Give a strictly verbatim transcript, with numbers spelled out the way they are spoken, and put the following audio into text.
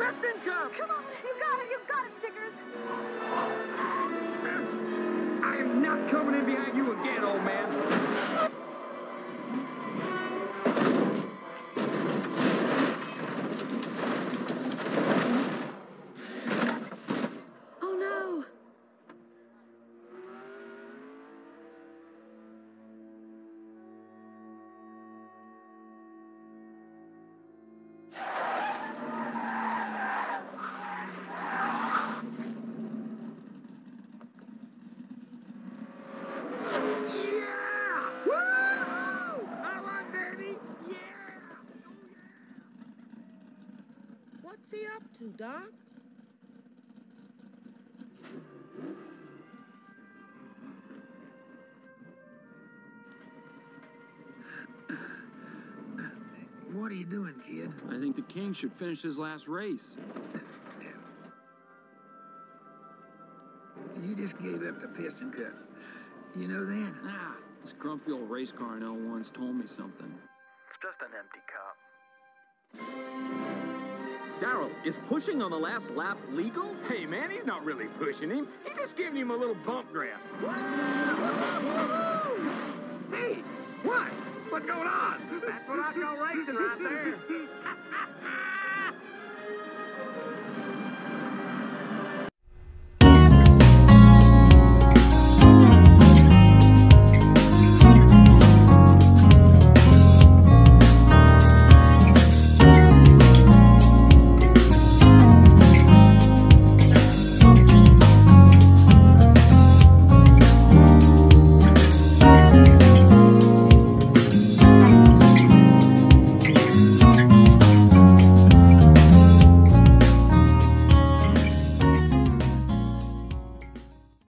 Piston Cup! Come on, you got it, you got it, Stickers! I am not coming in behind you again, old man. Oh no! What's he up to, Doc? What are you doing, kid? I think the king should finish his last race. You just gave up the Piston Cup. You know that? Ah, this grumpy old race car I know once told me something. It's just an empty cup. Darrell, is pushing on the last lap legal? Hey, man, he's not really pushing him. He's just giving him a little bump draft. Hey, what? What's going on? That's what I call racing right there.